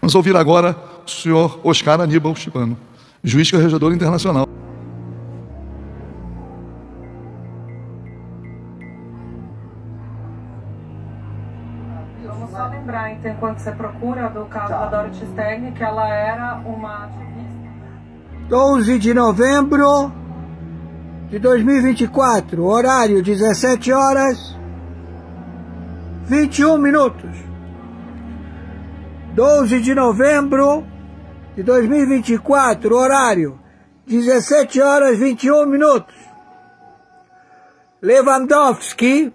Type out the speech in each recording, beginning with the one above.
Vamos ouvir agora o senhor Oscar Aníbal Chibano, juiz corregedor internacional. Vamos só lembrar, então, enquanto você procura, do caso da Dorothy Stern, que ela era uma ativista. 12 de novembro de 2024, horário 17 horas 21 minutos. 12 de novembro de 2024, horário 17 horas 21 minutos. Lewandowski,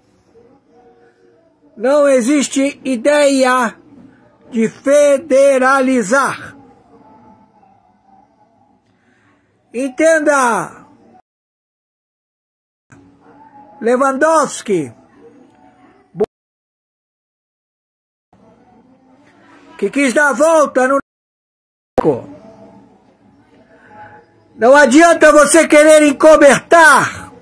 não existe ideia de federalizar. Entenda, Lewandowski, que quis dar a volta no... Não adianta você querer encobertar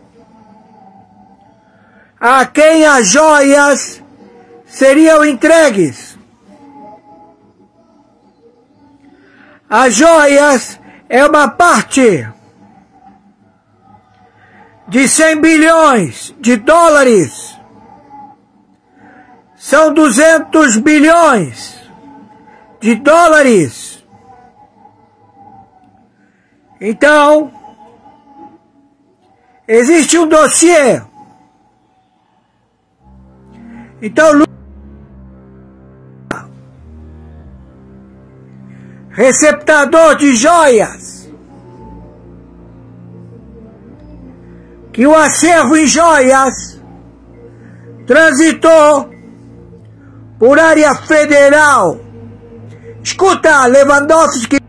a quem as joias seriam entregues. As joias é uma parte de 100 bilhões de dólares. São 200 bilhões de dólares. Então, existe um dossiê. Então, receptador de joias, que o acervo em joias transitou por área federal. Escuta, Lewandowski,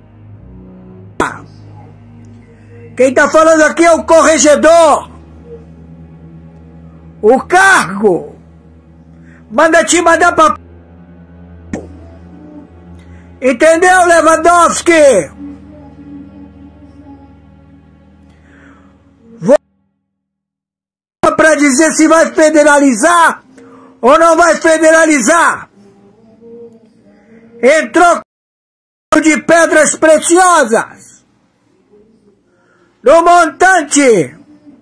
quem está falando aqui é o corregedor. O cargo manda te mandar para... Entendeu, Lewandowski? Vou para dizer se vai federalizar ou não vai federalizar. Entrou de pedras preciosas no montante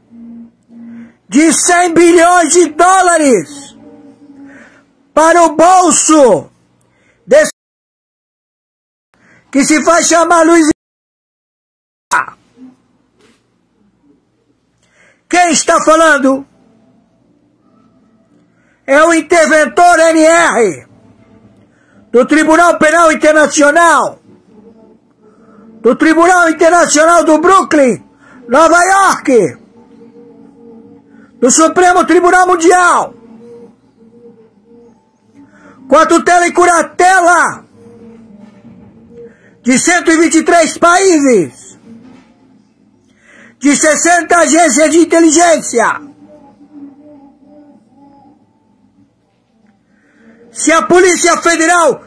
de 100 bilhões de dólares para o bolso desse que se faz chamar Luiz. Quem está falando é o interventor NR do Tribunal Penal Internacional, do Tribunal Internacional do Brooklyn, Nova York, do Supremo Tribunal Mundial, com a tutela e curatela de 123 países, de 60 agências de inteligência. Se a Polícia Federal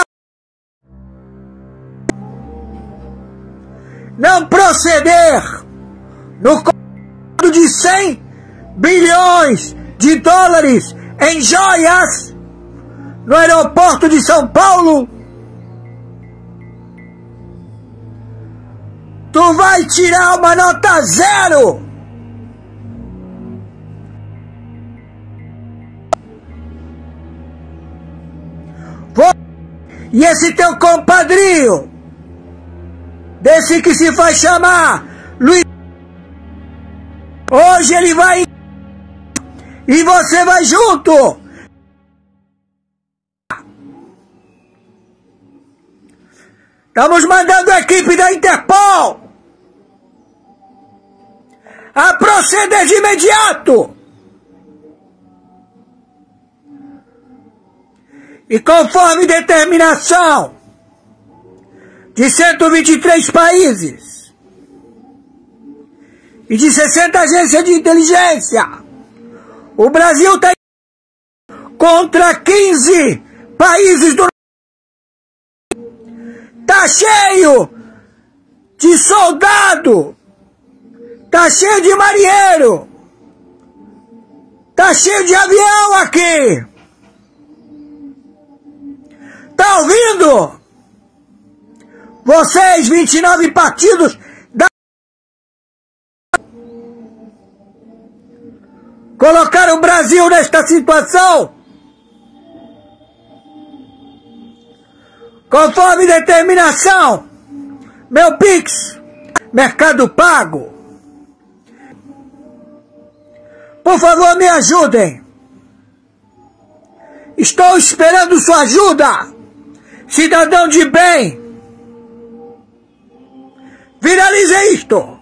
não proceder no compro de 100 bilhões de dólares em joias no aeroporto de São Paulo, tu vai tirar uma nota 0. E esse teu compadrinho, desse que se faz chamar Luiz, hoje ele vai e você vai junto. Estamos mandando a equipe da Interpol a proceder de imediato. E conforme determinação de 123 países e de 60 agências de inteligência, o Brasil está contra 15 países do... Tá cheio de soldado, tá cheio de marinheiro, tá cheio de avião aqui. Tá ouvindo? Vocês, 29 partidos da... colocaram o Brasil nesta situação conforme determinação. Meu Pix, Mercado Pago. Por favor, me ajudem. Estou esperando sua ajuda, cidadão de bem. Viralize isto.